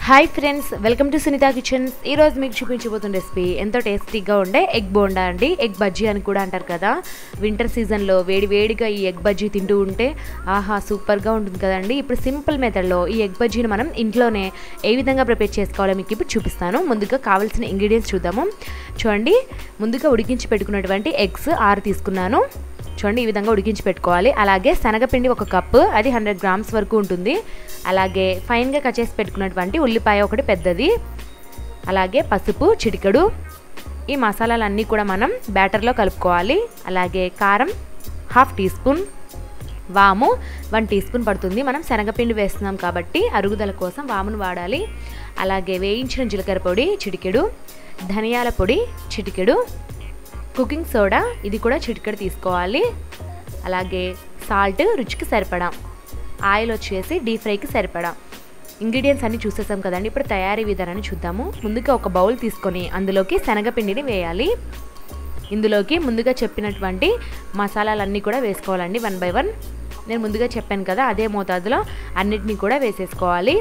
Hi friends, welcome to Sunitha kitchens. ఈరోజు మీకు చూపించబోతున్న recipe ఎంతో టేస్టీగా ఉండే ఎగ్ బోండా అండి. ఎగ్ బజ్జీ అని కూడా అంటారు కదా. వింటర్ సీజన్లో వేడివేడిగా ఈ ఎగ్ బజ్జీ తింటూ ఉంటే ఆహా సూపర్గా ఉంటుంది కదండి. ఇప్పుడు సింపుల్ మెథడ్లో ఈ ఎగ్ బజ్జీని మనం ఇంట్లోనే ఏ విధంగా ప్రిపేర్ చేసుకోవాలో మీకు ఇప్పుడు చూపిస్తాను. ముందుగా కావాల్సిన ఇంగ్రీడియంట్స్ చూద్దాము. చూడండి, ముందుగా ఉడికించి పెట్టుకున్నటువంటి ఎగ్స్ 6 తీసుకున్నాను. చూడండి, ఈ విధంగా ఉడికించి పెట్టుకోవాలి. అలాగే శనగపిండి 1 కప్పు, అది 100 గ్రామ్స్ వరకు ఉంటుంది. అలాగే ఫైన్గా కట్ చేసి పెట్టుకున్నటువంటి ఉల్లిపాయ 1 పెద్దది, అలాగే పసుపు చిటికెడు. ఈ మసాలాలన్నీ కూడా మనం బ్యాటర్లో కలుపుకోవాలి. అలాగే కారం 1/2 టీ స్పూన్, వాము 1 టీ స్పూన్ పడుతుంది. మనం శనగపిండి వేస్తున్నాం కాబట్టి అరుగుదల కోసం వామును వాడాలి. అలాగే వేయించిన జీలకర్ర పొడి చిటికెడు, ధనియాల పొడి చిటికెడు, కుకింగ్ సోడా ఇది కూడా చిటికెడు తీసుకోవాలి. అలాగే సాల్ట్ రుచికి సరిపడా, ఆయిల్ వచ్చేసి డీప్ ఫ్రైకి సరిపడా. ఇంగ్రీడియంట్స్ అన్నీ చూసేసాం కదండి. ఇప్పుడు తయారీ విధానాన్ని చూద్దాము. ముందుగా ఒక బౌల్ తీసుకొని అందులోకి శనగపిండిని వేయాలి. ఇందులోకి ముందుగా చెప్పినటువంటి మసాలాలన్నీ కూడా వేసుకోవాలండి 1 by 1. నేను ముందుగా చెప్పాను కదా, అదే మోతాదులో అన్నిటినీ కూడా వేసేసుకోవాలి.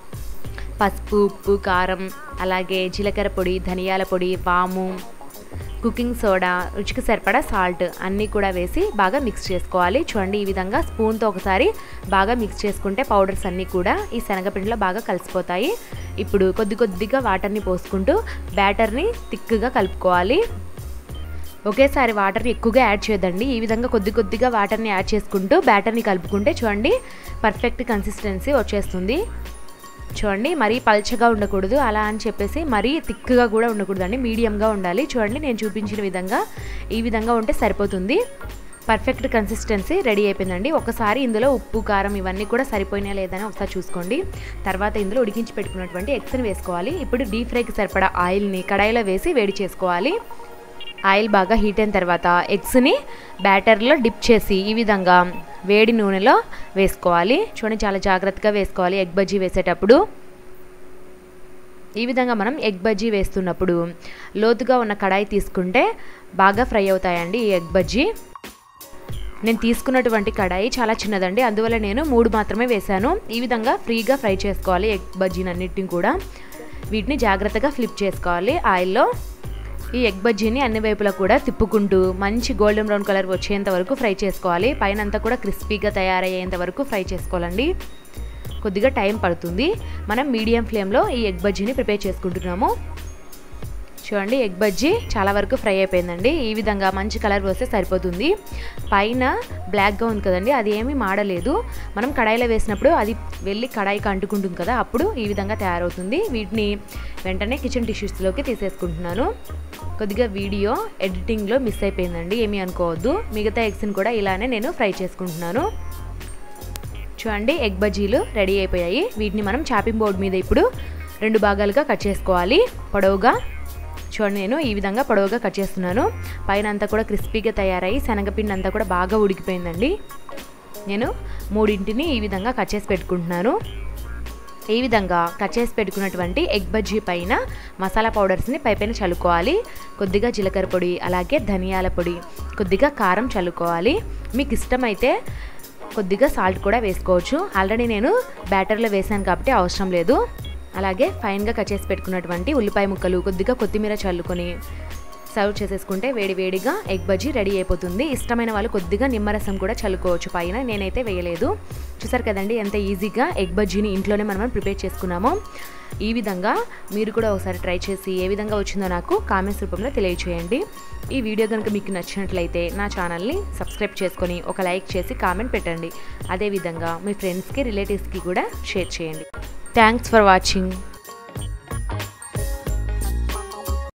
పసుపు, ఉప్పు, కారం, అలాగే జీలకర్ర పొడి, ధనియాల పొడి, వాము, కుకింగ్ సోడా, రుచికి సరిపడా సాల్ట్ అన్నీ కూడా వేసి బాగా మిక్స్ చేసుకోవాలి. చూడండి, ఈ విధంగా స్పూన్తో ఒకసారి బాగా మిక్స్ చేసుకుంటే పౌడర్స్ అన్నీ కూడా ఈ శనగపిండిలో బాగా కలిసిపోతాయి. ఇప్పుడు కొద్దిగా వాటర్ని పోసుకుంటూ బ్యాటర్ని థిక్గా కలుపుకోవాలి. ఒకేసారి వాటర్ని ఎక్కువగా యాడ్ చేయదండి. ఈ విధంగా కొద్దిగా వాటర్ని యాడ్ చేసుకుంటూ బ్యాటర్ని కలుపుకుంటే చూడండి పర్ఫెక్ట్ కన్సిస్టెన్సీ వచ్చేస్తుంది. చూడండి, మరీ పల్చగా ఉండకూడదు, అలా అని చెప్పేసి మరీ థిక్గా కూడా ఉండకూడదండి, మీడియంగా ఉండాలి. చూడండి, నేను చూపించిన విధంగా ఈ విధంగా ఉంటే సరిపోతుంది. పర్ఫెక్ట్ కన్సిస్టెన్సీ రెడీ అయిపోయిందండి. ఒకసారి ఇందులో ఉప్పు, కారం ఇవన్నీ కూడా సరిపోయినా లేదని ఒకసారి చూసుకోండి. తర్వాత ఇందులో ఉడికించి పెట్టుకున్నటువంటి ఎగ్స్ని వేసుకోవాలి. ఇప్పుడు డీప్ ఫ్రైకి సరిపడా ఆయిల్ని కడాయిలో వేసి వేడి చేసుకోవాలి. ఆయిల్ బాగా హీట్ అయిన తర్వాత ఎగ్స్ని బ్యాటర్లో డిప్ చేసి ఈ విధంగా వేడి నూనెలో వేసుకోవాలి. చూడండి, చాలా జాగ్రత్తగా వేసుకోవాలి ఎగ్ బజ్జీ వేసేటప్పుడు. ఈ విధంగా మనం ఎగ్ బజ్జీ వేస్తున్నప్పుడు లోతుగా ఉన్న కడాయి తీసుకుంటే బాగా ఫ్రై అవుతాయండి ఈ ఎగ్ బజ్జీ. నేను తీసుకున్నటువంటి కడాయి చాలా చిన్నదండి, అందువల్ల నేను 3 మాత్రమే వేశాను. ఈ విధంగా ఫ్రీగా ఫ్రై చేసుకోవాలి ఎగ్ బజ్జీని అన్నిటిని కూడా. వీటిని జాగ్రత్తగా ఫ్లిప్ చేసుకోవాలి ఆయిల్లో. ఈ ఎగ్ బజ్జీని అన్ని వైపులా కూడా తిప్పుకుంటూ మంచి గోల్డెన్ బ్రౌన్ కలర్ వచ్చేంత వరకు ఫ్రై చేసుకోవాలి. పైన అంతా కూడా క్రిస్పీగా తయారయ్యేంత వరకు ఫ్రై చేసుకోవాలండి. కొద్దిగా టైం పడుతుంది. మనం మీడియం ఫ్లేమ్లో ఈ ఎగ్ బజ్జీని ప్రిపేర్ చేసుకుంటున్నాము. చూడండి, ఎగ్ బజ్జీ చాలా వరకు ఫ్రై అయిపోయిందండి. ఈ విధంగా మంచి కలర్ వస్తే సరిపోతుంది. పైన బ్లాక్గా ఉంది కదండి, అది ఏమీ మాడలేదు. మనం కడాయిలో వేసినప్పుడు అది వెళ్ళి కడాయికి అంటుకుంటుంది కదా, అప్పుడు ఈ విధంగా తయారవుతుంది. వీటిని వెంటనే కిచెన్ టిష్యూస్లోకి తీసేసుకుంటున్నాను. కొద్దిగా వీడియో ఎడిటింగ్లో మిస్ అయిపోయిందండి, ఏమీ అనుకోవద్దు. మిగతా ఎగ్స్ని కూడా ఇలానే నేను ఫ్రై చేసుకుంటున్నాను. చూడండి, ఎగ్ బజ్జీలు రెడీ అయిపోయాయి. వీటిని మనం చాపింగ్ బోర్డ్ మీద ఇప్పుడు 2 భాగాలుగా కట్ చేసుకోవాలి పొడవుగా. చూడండి, నేను ఈ విధంగా పొడవుగా కట్ చేస్తున్నాను. పైన అంతా కూడా క్రిస్పీగా తయారయ్యి శనగపిండి అంతా కూడా బాగా ఉడికిపోయిందండి. నేను 3 ఈ విధంగా కట్ చేసి పెట్టుకుంటున్నాను. ఈ విధంగా కట్ చేసి పెట్టుకున్నటువంటి ఎగ్ బజ్జీ పైన మసాలా పౌడర్స్ని పైన చల్లుకోవాలి. కొద్దిగా జీలకర్ర పొడి, అలాగే ధనియాల పొడి, కొద్దిగా కారం చల్లుకోవాలి. మీకు ఇష్టమైతే కొద్దిగా సాల్ట్ కూడా వేసుకోవచ్చు. ఆల్రెడీ నేను బ్యాటర్లో వేసాను కాబట్టి అవసరం లేదు. అలాగే ఫైన్గా కట్ చేసి పెట్టుకున్నటువంటి ఉల్లిపాయ ముక్కలు, కొద్దిగా కొత్తిమీర చల్లుకొని సర్వ్ చేసేసుకుంటే వేడివేడిగా ఎగ్ బజ్జీ రెడీ అయిపోతుంది. ఇష్టమైన వాళ్ళు కొద్దిగా నిమ్మరసం కూడా చల్లుకోవచ్చు పైన, నేనైతే వేయలేదు. చూసారు కదండి ఎంత ఈజీగా ఎగ్ బజ్జీని ఇంట్లోనే మనం ప్రిపేర్ చేసుకున్నామో. ఈ విధంగా మీరు కూడా ఒకసారి ట్రై చేసి ఏ విధంగా వచ్చిందో నాకు కామెంట్స్ రూపంలో తెలియచేయండి. ఈ వీడియో కనుక మీకు నచ్చినట్లయితే నా ఛానల్ని సబ్స్క్రైబ్ చేసుకొని ఒక లైక్ చేసి కామెంట్ పెట్టండి. అదేవిధంగా మీ ఫ్రెండ్స్కి, రిలేటివ్స్కి కూడా షేర్ చేయండి. Thanks for watching.